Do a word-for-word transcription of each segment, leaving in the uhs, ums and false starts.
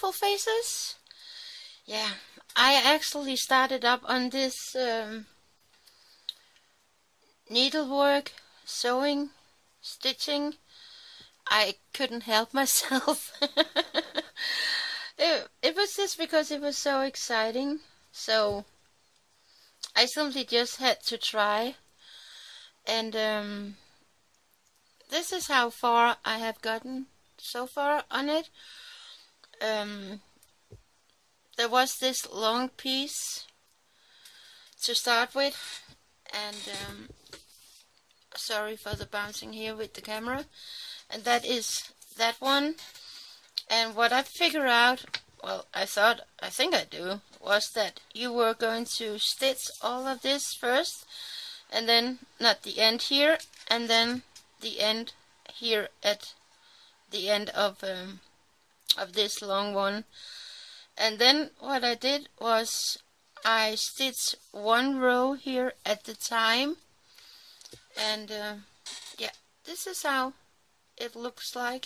beautiful faces. Yeah, I actually started up on this um, needlework, sewing, stitching. I couldn't help myself. it, it was just because it was so exciting. So I simply just had to try. And um, this is how far I have gotten so far on it. Um, there was this long piece to start with, and um, sorry for the bouncing here with the camera, and that is that one. And what I figured out, well, I thought, I think I do, was that you were going to stitch all of this first, and then not the end here, and then the end here at the end of um, of this long one. And then what I did was I stitched one row here at the time, and uh, yeah, this is how it looks like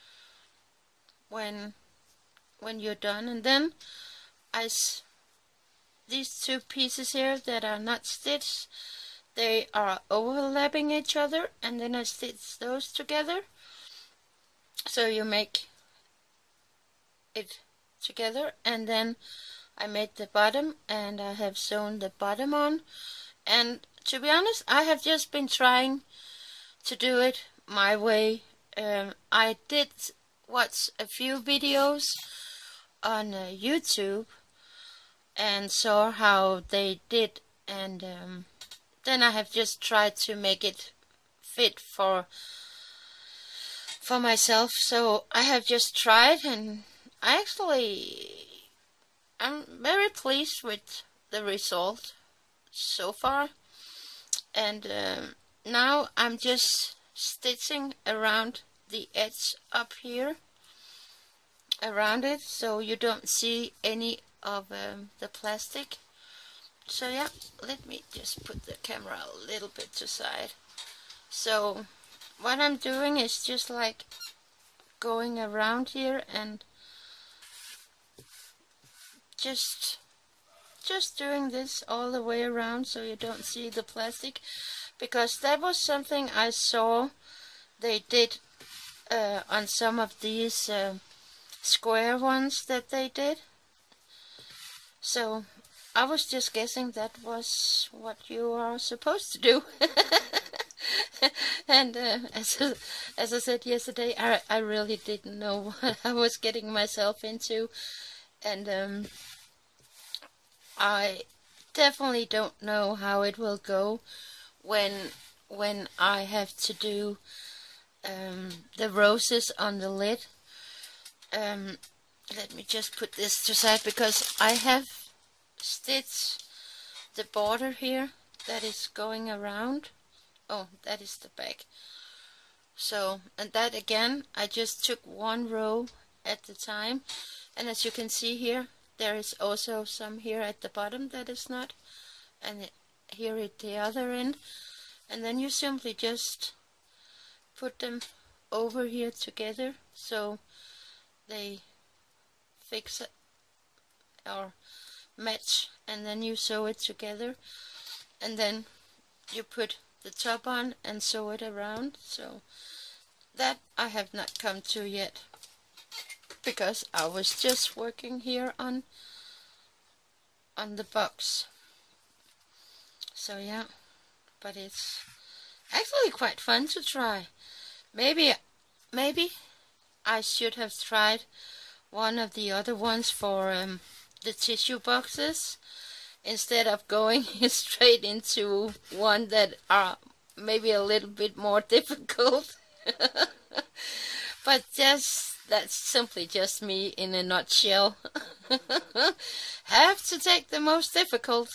when when you're done. And then I s these two pieces here that are not stitched, they are overlapping each other, and then I stitch those together, so you make it together. And then I made the bottom, and I have sewn the bottom on. And to be honest, I have just been trying to do it my way. um, I did watch a few videos on uh, YouTube and saw how they did, and um, then I have just tried to make it fit for for myself. So I have just tried, and I actually I'm very pleased with the result so far. And um, now I'm just stitching around the edge up here around it, so you don't see any of um, the plastic. So yeah, let me just put the camera a little bit to side. So what I'm doing is just like going around here and just just doing this all the way around, so you don't see the plastic, because that was something I saw they did uh, on some of these uh, square ones that they did. So I was just guessing that was what you are supposed to do. And uh, as, as I said yesterday, I, I really didn't know what I was getting myself into. And um, I definitely don't know how it will go when when I have to do um, the roses on the lid. Um, let me just put this to side, because I have stitched the border here that is going around. Oh, that is the back. So, and that again, I just took one row at the time, and as you can see here, there is also some here at the bottom that is not, and here at the other end. And then you simply just put them over here together, so they fix it or match, and then you sew it together, and then you put the top on and sew it around. So that I have not come to yet, because I was just working here on on the box. So yeah, but it's actually quite fun to try. Maybe maybe I should have tried one of the other ones for um, the tissue boxes, instead of going straight into one that are maybe a little bit more difficult. But just that's simply just me in a nutshell. Have to take the most difficult.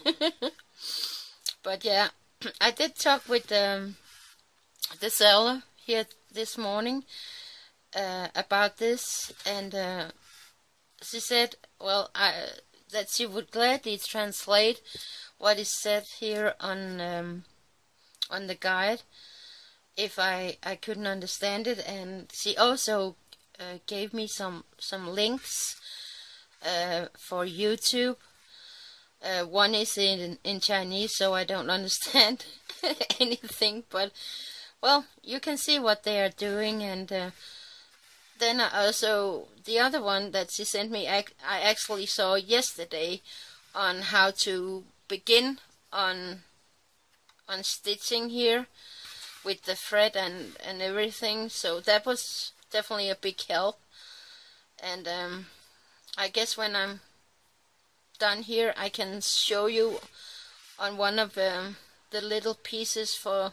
But yeah, I did talk with um, the seller here this morning uh, about this, and uh, she said, well, I, that she would gladly translate what is said here on um, on the guide if I I couldn't understand it. And she also uh, gave me some some links uh, for YouTube. Uh, one is in in Chinese, so I don't understand anything. But well, you can see what they are doing, and uh, then I also the other one that she sent me, I, I actually saw yesterday on how to begin on on stitching here with the thread and and everything. So that was definitely a big help. And um, I guess when I'm done here, I can show you on one of um, the little pieces for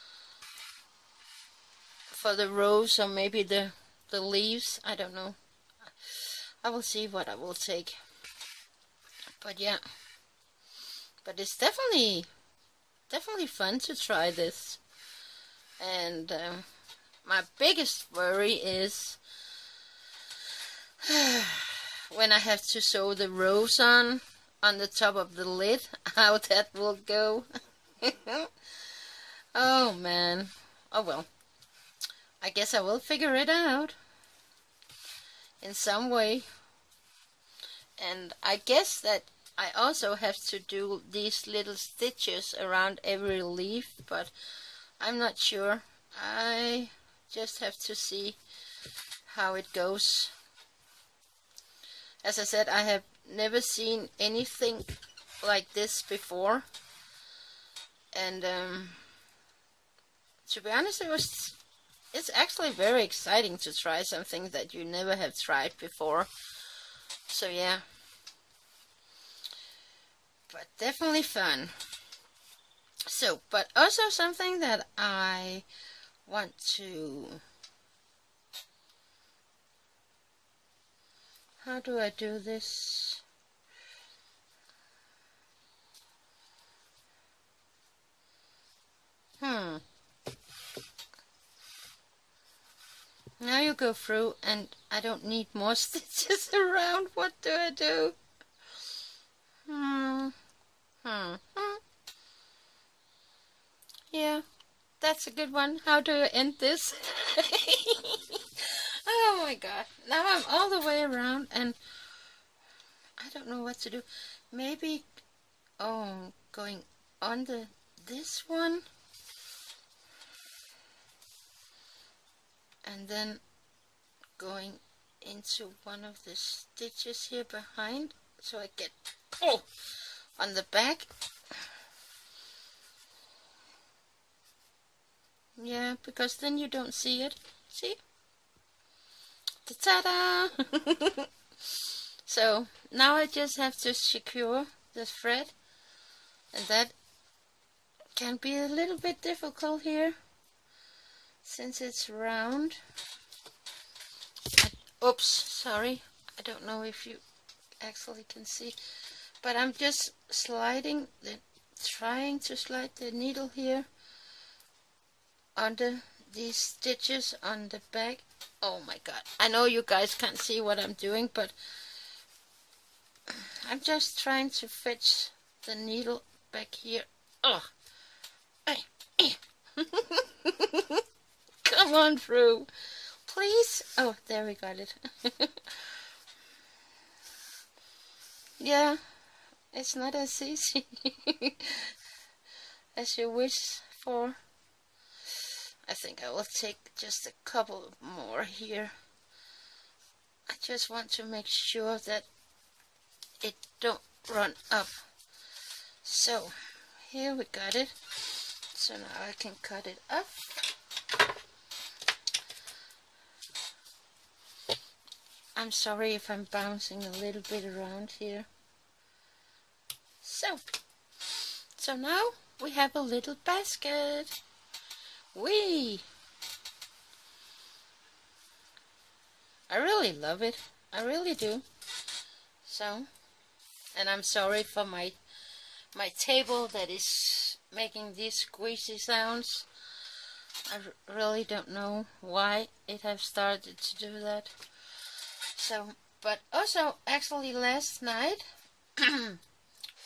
for the rose, or maybe the the leaves. I don't know. I will see what I will take. But yeah, but it's definitely definitely fun to try this. And um, my biggest worry is when I have to sew the rose on on the top of the lid, how that will go. Oh man. Oh well, I guess I will figure it out in some way. And I guess that I also have to do these little stitches around every leaf, but I'm not sure. I just have to see how it goes. As I said, I have never seen anything like this before, and um, to be honest, it was it's actually very exciting to try something that you never have tried before. So yeah, but definitely fun. So, but also something that I want to, how do I do this? Hmm. Now you go through and I don't need more stitches around. What do I do? Hmm. Hmm. Hmm. Yeah, that's a good one. How do I end this? Oh my god. Now I'm all the way around and I don't know what to do. Maybe, oh, going under this one. And then going into one of the stitches here behind, so I get oh on the back. Yeah, because then you don't see it. See? Ta-da! So now I just have to secure the thread, and that can be a little bit difficult here since it's round. Oops, sorry. I don't know if you actually can see, but I'm just sliding the trying to slide the needle here under these stitches on the back. Oh my god, I know you guys can't see what I'm doing, but I'm just trying to fetch the needle back here. Oh, come on through, please. Oh, there we got it. Yeah, it's not as easy as you wish for. I think I will take just a couple more here. I just want to make sure that it don't run up. So here we got it. So now I can cut it up. I'm sorry if I'm bouncing a little bit around here. So, so now we have a little basket. Whee! I really love it. I really do. So, and I'm sorry for my my table that is making these squeezy sounds. I really don't know why it has started to do that. So, but also actually last night um,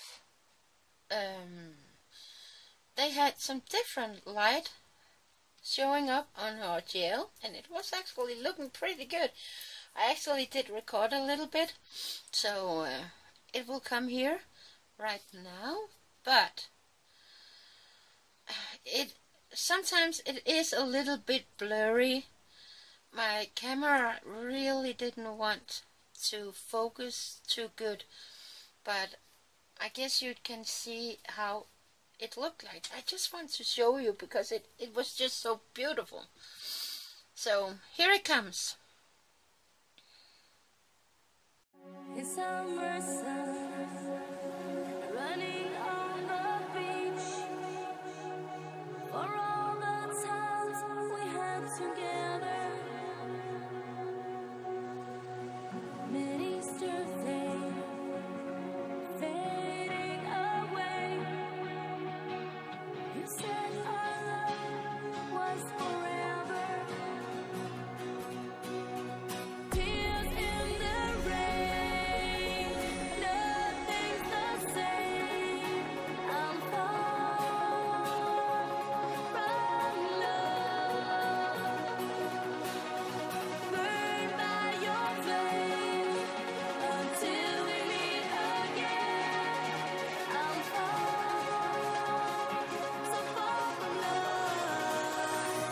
they had some different light showing up on our gel, and it was actually looking pretty good. I actually did record a little bit, so uh, it will come here right now, but it sometimes it is a little bit blurry. My camera really didn't want to focus too good, but I guess you can see how it looked like. I just want to show you because it, it was just so beautiful. So here it comes. It's summer sun, running on the beach, for all the times we had together. Mid-Easter flame fading away. You said our love was forever. Tears in the rain, nothing's the same. I'm far from love, burned by your flame until we meet again. I'm far, so far from love.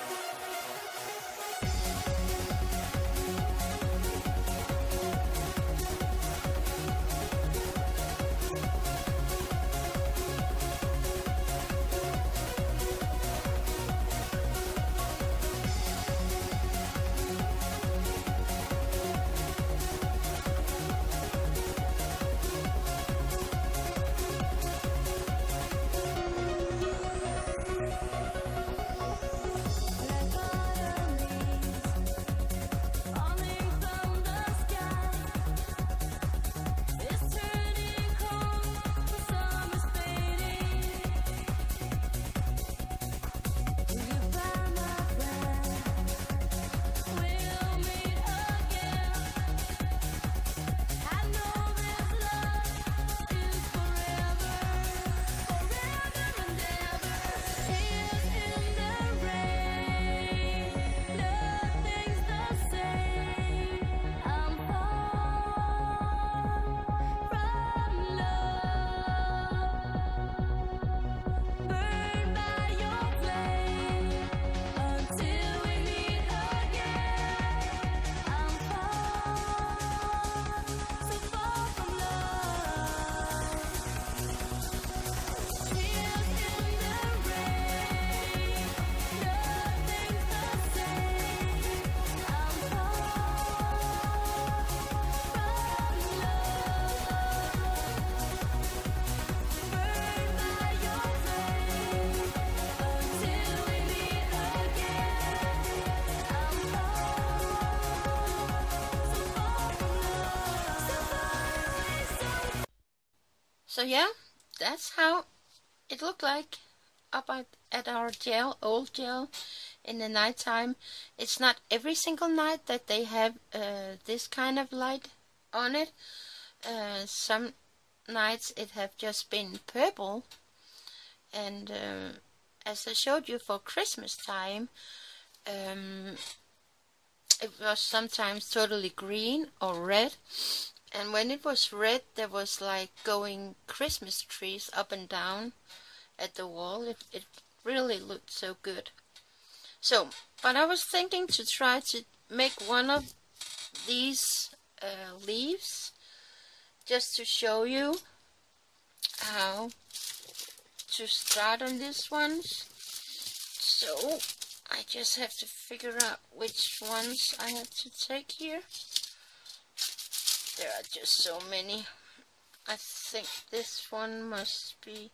Like autumn leaves falling from the sky, it's turning cold, the summer's fading. Will you buy my breath? We'll meet again. I know this love is forever, forever and ever. Tears in the rain, nothing's the same. I'm far from love, burned by your flame until we meet again. I'm far, so far from love. Tears in the rain, nothing's the same. I'm far from love, burned by your flame until we meet again. I'm far, so far from love, so far away, so. So yeah, that's how it looked like up at, at our gel, old gel, in the nighttime. It's not every single night that they have uh, this kind of light on it. Uh, some nights it have just been purple, and uh, as I showed you for Christmas time, um, it was sometimes totally green or red. And when it was red, there was like going Christmas trees up and down at the wall. It, it really looked so good. So, but I was thinking to try to make one of these uh, leaves, just to show you how to start on these ones. So, I just have to figure out which ones I have to take here. There are just so many. I think this one must be...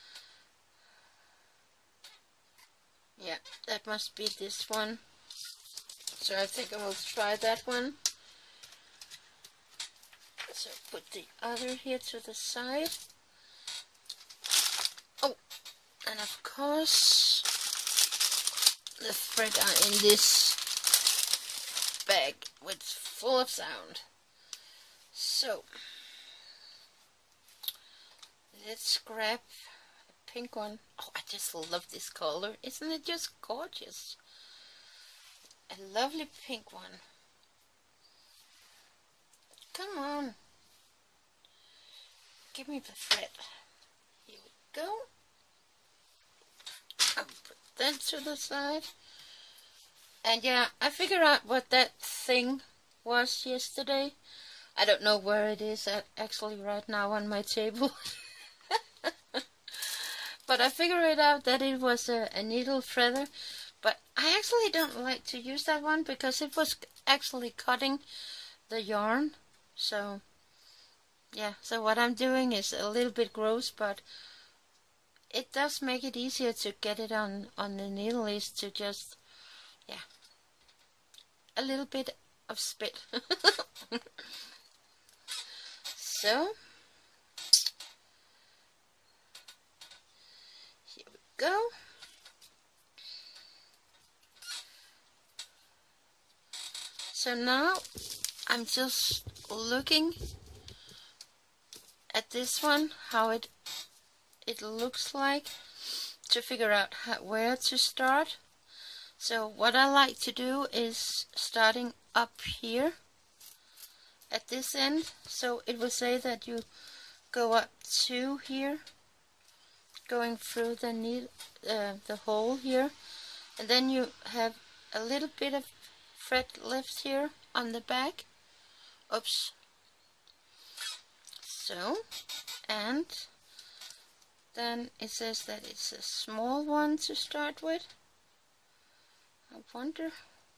Yeah, that must be this one. So I think I will try that one. So put the other here to the side. Oh, and of course the thread are in this bag with full of sound. So let's grab a pink one. Oh, I just love this color. Isn't it just gorgeous? A lovely pink one. Come on. Give me the thread. Here we go. I'll put that to the side. And yeah, I figured out what that thing was yesterday. I don't know where it is at, actually right now on my table. But I figured it out that it was a, a needle threader. But I actually don't like to use that one because it was actually cutting the yarn. So yeah, so what I'm doing is a little bit gross, but it does make it easier to get it on, on the needle, is to just, yeah, a little bit of spit. So, here we go. So now I'm just looking at this one, how it it looks like, to figure out how, where to start. So what I like to do is starting up here at this end. So it will say that you go up to here, going through the needle, uh, the hole here, and then you have a little bit of thread left here on the back. Oops. So, and then it says that it's a small one to start with. I wonder.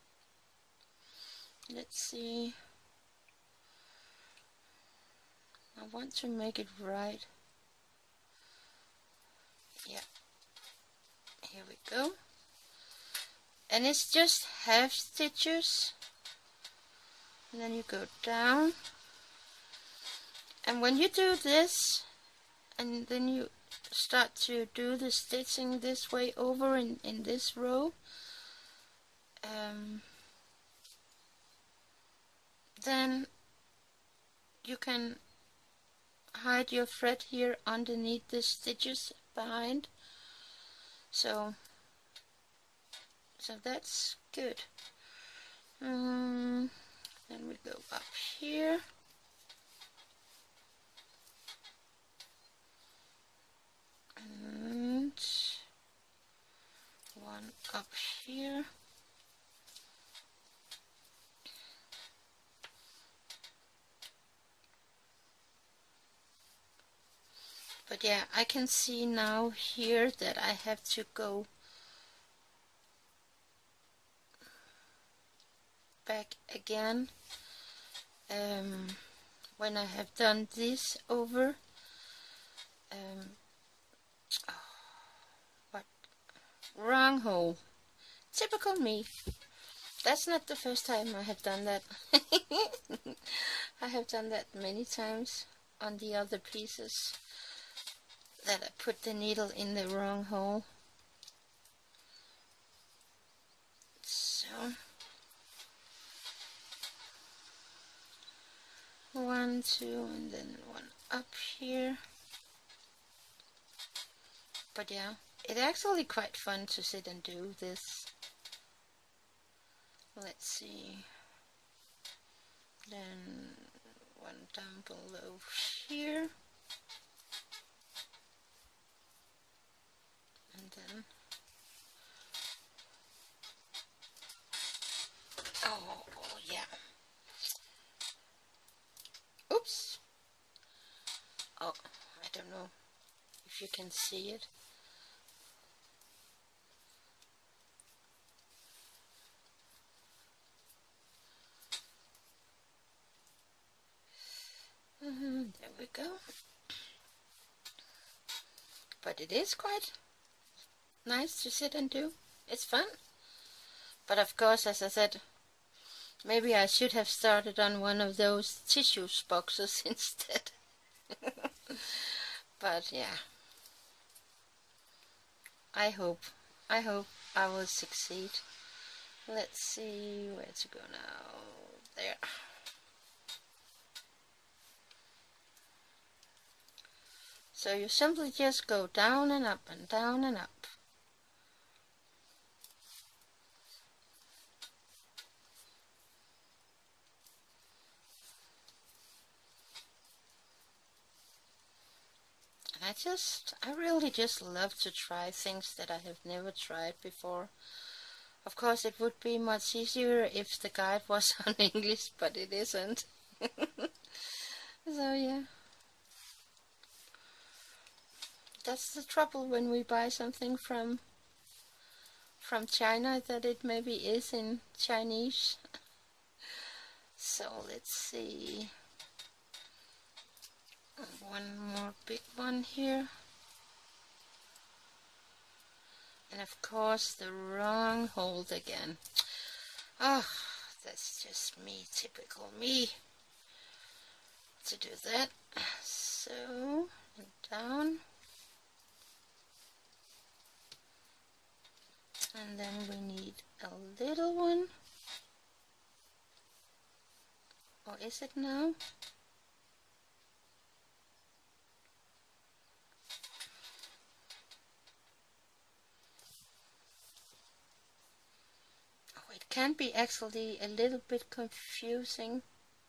Let's see. I want to make it right. Yeah. Here we go. And it's just half stitches. And then you go down. And when you do this, and then you start to do the stitching this way over in, in this row, um, then you can hide your thread here underneath the stitches behind. So, so that's good. Um, then we go up here. And one up here. But yeah, I can see now here that I have to go back again um, when I have done this over. Um, oh, what? Wrong hole. Typical me. That's not the first time I have done that. I have done that many times on the other pieces, that I put the needle in the wrong hole. So, one, two, and then one up here. But yeah, it's actually quite fun to sit and do this. Let's see. Then one down below here. And then, oh, oh yeah. Oops. Oh, I don't know if you can see it. Mm-hmm, there we go. But it is quite nice to sit and do. It's fun. But of course, as I said, maybe I should have started on one of those tissue boxes instead. But yeah, I hope, I hope I will succeed. Let's see where to go now. There. So you simply just go down and up and down and up. And I just, I really just love to try things that I have never tried before. Of course, it would be much easier if the guide was on English, but it isn't. So yeah. That's the trouble when we buy something from from China, that it maybe is in Chinese. So let's see. One more big one here. And of course the wrong hold again. Oh, that's just me, typical me, to do that. So, and down. And then we need a little one. Or is it now? Oh, it can be actually a little bit confusing.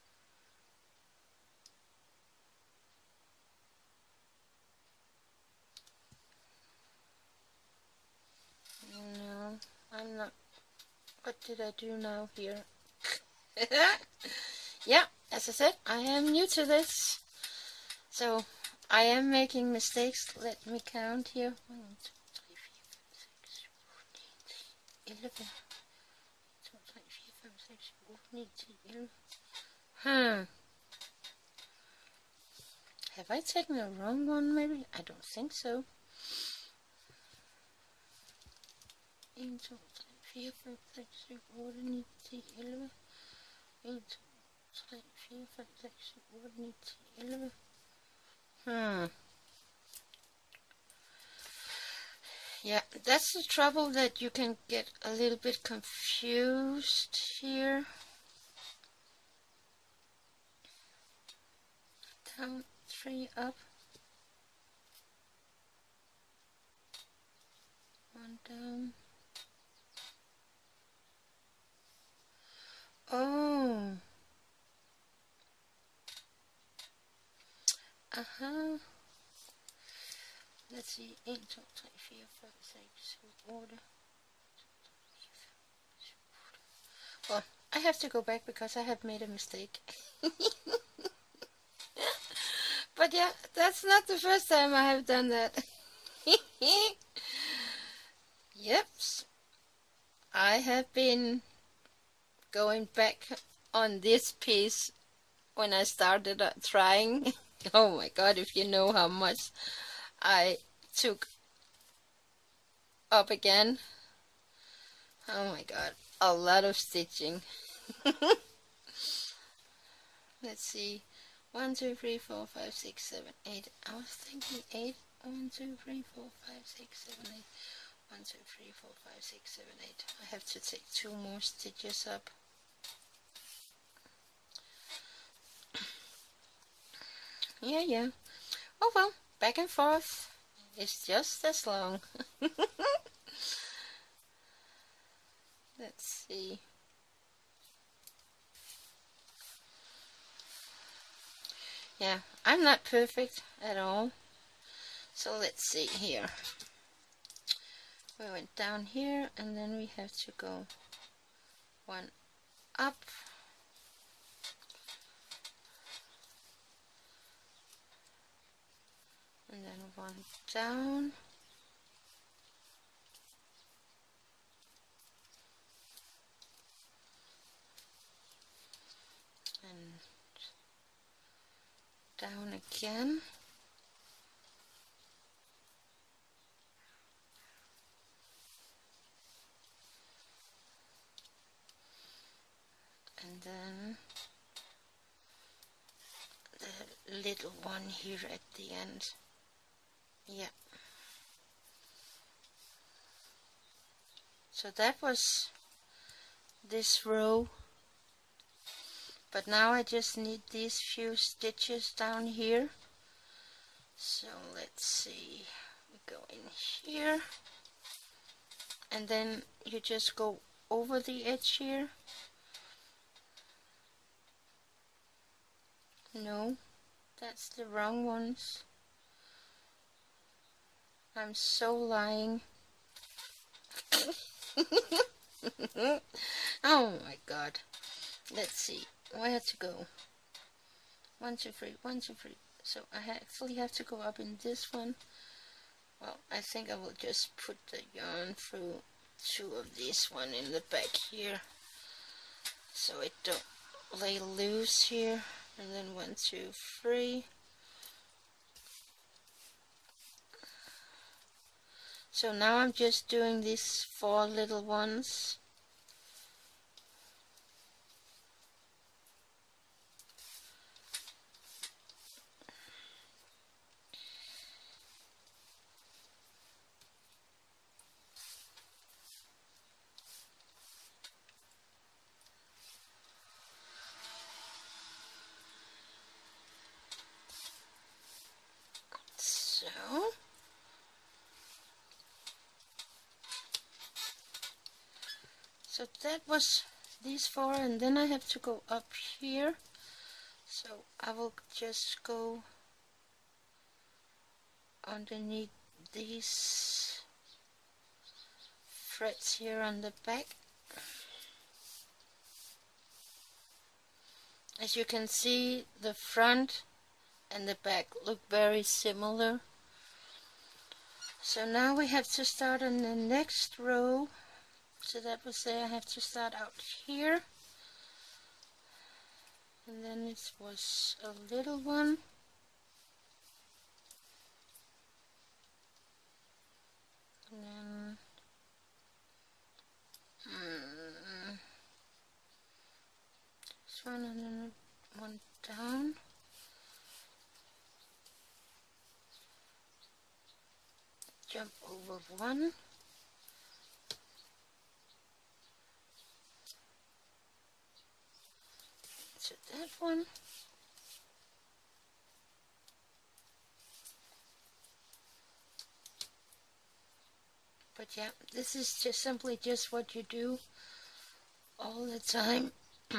No, I'm not. What did I do now here? Yeah, as I said, I am new to this, so I am making mistakes. Let me count here. One, two, three, four, five, six, seven, eight, eleven. Two, three, four, five, six, seven, eight, eleven. Hmm. Have I taken the wrong one? Maybe. I don't think so. One, two, three, four, five, six, seven, eight, eleven. One, two, three, four, five, six, seven, eight, eleven. Hmm. Yeah, that's the trouble, that you can get a little bit confused here. Down, three, up. One down. Oh. Uh-huh. Let's see. One, two, three, four, five, six, order. Well, I have to go back because I have made a mistake. But yeah, that's not the first time I have done that. Yep. I have been going back on this piece when I started uh, trying. Oh my god, if you know how much I took up again. Oh my god, a lot of stitching. Let's see. One, two, three, four, five, six, seven, eight. I was thinking eight. One, two, three, four, five, six, seven, eight. One, two, three, four, five, six, seven, eight. I have to take two more stitches up. Yeah, yeah. Oh well, back and forth. It's just as long. Let's see. Yeah, I'm not perfect at all. So let's see here. We went down here and then we have to go one up. And then one down. And down again. And then the little one here at the end. Yeah. So that was this row. But now I just need these few stitches down here. So let's see, we go in here, and then you just go over the edge here. No, that's the wrong ones. I'm so lying. Oh my god. Let's see, where to go. One, two, three, one, two, three. So I actually have to go up in this one. Well, I think I will just put the yarn through two of these one in the back here, so it don't lay loose here. And then one, two, three. So now I'm just doing these four little ones. So So that was these four, and then I have to go up here. So I will just go underneath these threads here on the back. As you can see, the front and the back look very similar. So now we have to start on the next row. So that will say I have to start out here, and then it was a little one, and then mm, this one, and then one down, jump over one, to that one, but yeah, this is just simply just what you do all the time.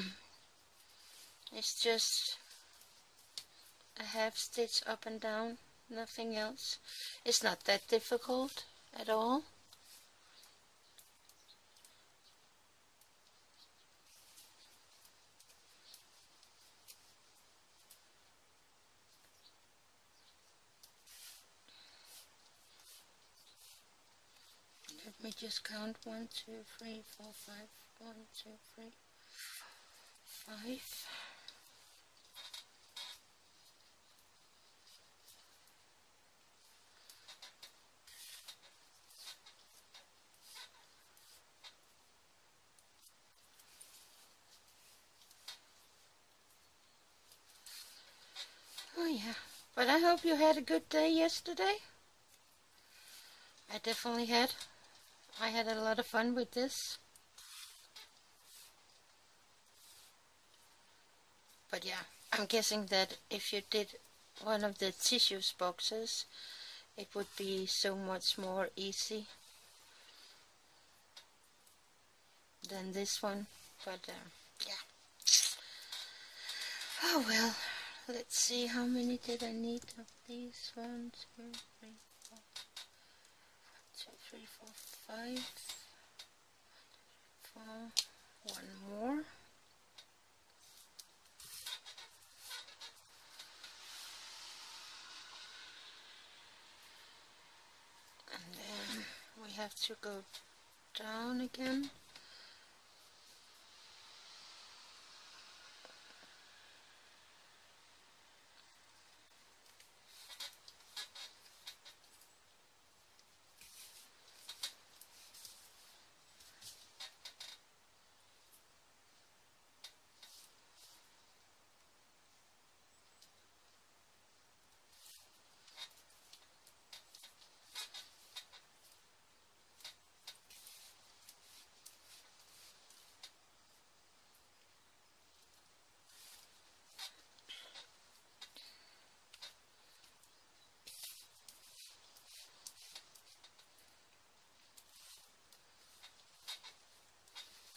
It's just a half stitch up and down, nothing else. It's not that difficult at all. Let me just count one, two, three, four, five. One, two, three, five. Oh yeah, but I hope you had a good day yesterday. I definitely had. I had a lot of fun with this. But yeah, I'm guessing that if you did one of the tissues boxes, it would be so much more easy than this one. But uh, yeah. Oh well, let's see, how many did I need of these? One, two, three, four, two, three, four, five, four, one more. And then we have to go down again.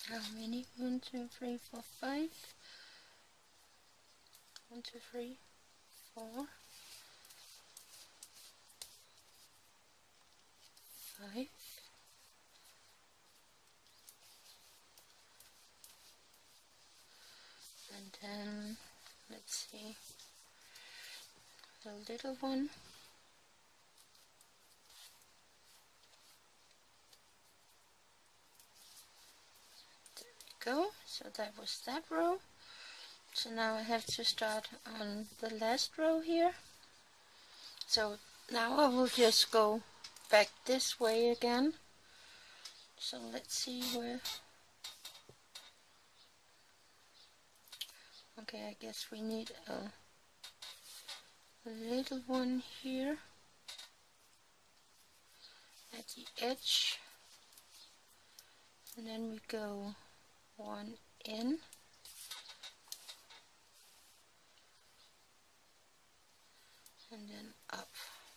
How many? One, two, three, four, five. One, two, three, four, five. And then, let's see, the little one. There we go. So that was that row. So now I have to start on the last row here. So now I will just go back this way again. So let's see where. Okay, I guess we need a, a little one here at the edge. And then we go one in. And then up.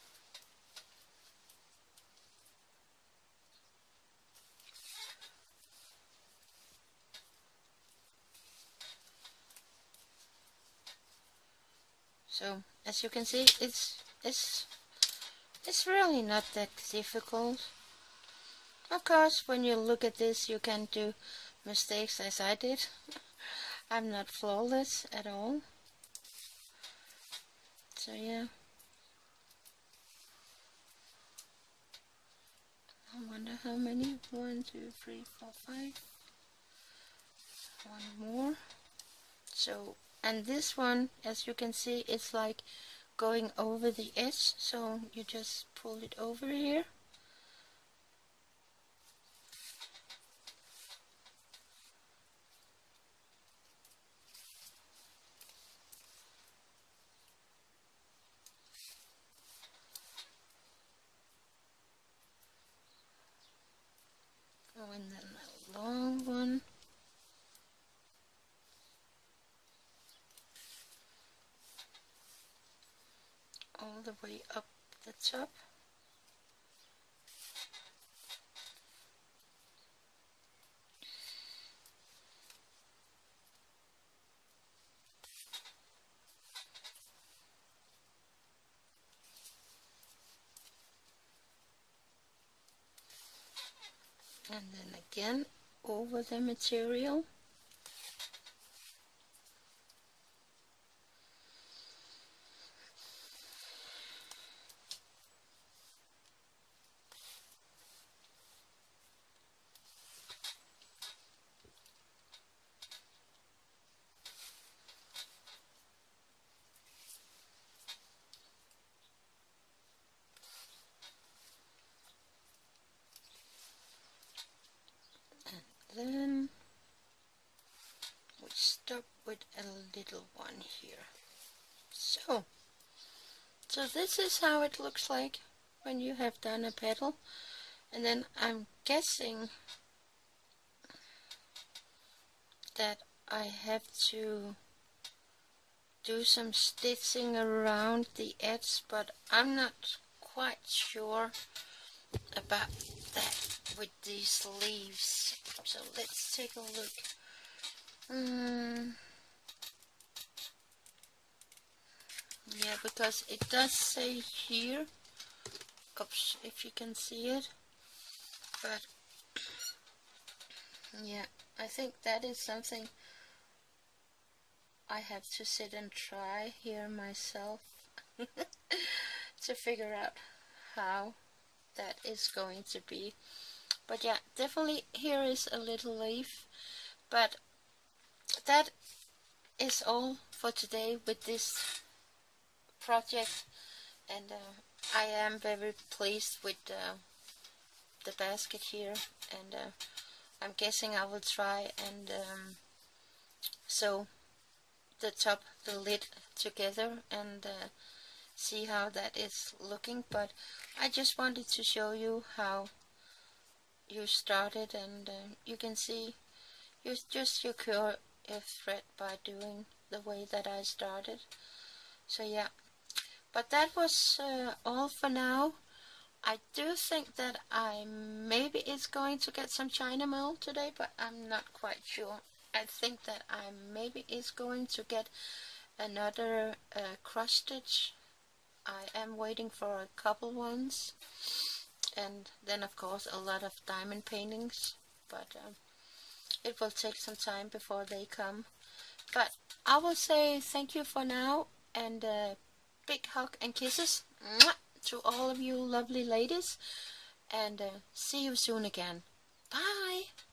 So as you can see, it's it's it's really not that difficult. Of course, when you look at this, you can do mistakes as I did. I'm not flawless at all. So yeah. I wonder how many. One, two, three, four, five. One more. So, and this one, as you can see, it's like going over the edge. So you just pull it over here. Oh, and then a long one. All the way up the top. And then again over the material. Then we stop with a little one here. So, so this is how it looks like when you have done a petal. And then I'm guessing that I have to do some stitching around the edge, but I'm not quite sure about that with these leaves. So let's take a look. Um, yeah, because it does say here, oops, if you can see it, but yeah, I think that is something I have to sit and try here myself to figure out how that is going to be. But yeah, definitely here is a little leaf. But that is all for today with this project, and uh, I am very pleased with uh, the basket here, and uh, I'm guessing I will try and um, sew the top, the lid together, and uh, see how that is looking. But I just wanted to show you how you started, and uh, you can see you just secure a thread by doing the way that I started. So yeah, but that was uh, all for now. I do think that I maybe is going to get some China mail today, but I'm not quite sure. I think that I maybe is going to get another uh, cross stitch. I am waiting for a couple ones, and then of course a lot of diamond paintings, but um, it will take some time before they come. But I will say thank you for now, and a big hug and kisses to all of you lovely ladies, and uh, see you soon again. Bye!